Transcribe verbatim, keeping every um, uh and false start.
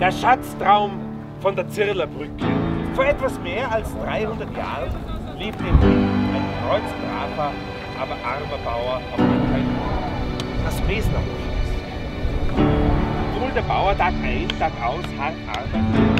Der Schatztraum von der Zirlerbrücke. Vor etwas mehr als dreihundert Jahren lebte in Wien ein kreuzbraver, aber armer Bauer auf dem Kleinen, das Mesnerhof. Obwohl der Bauer Tag ein, Tag aus hart arbeitet,